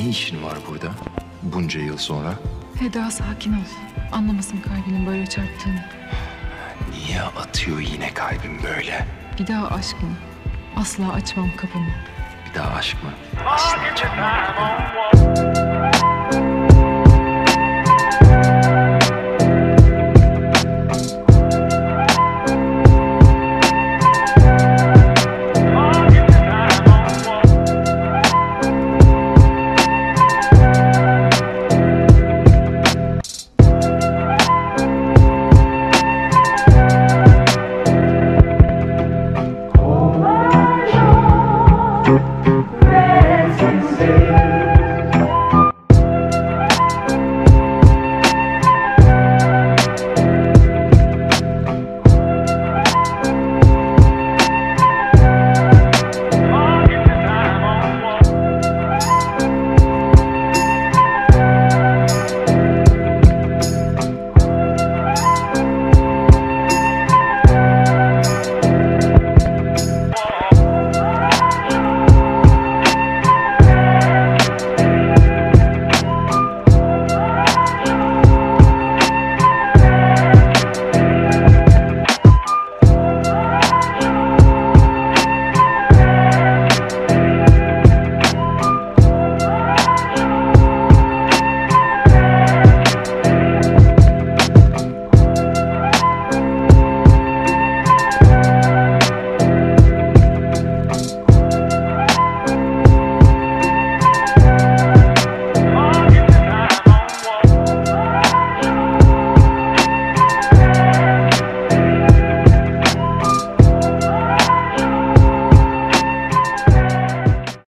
Ne işin var burada bunca yıl sonra? Eda sakin ol. Anlamasın kalbinin böyle çarptığını. Niye atıyor yine kalbim böyle? Bir daha aşk mı? Asla açmam kapımı. Bir daha aşk mı? Asla açamam.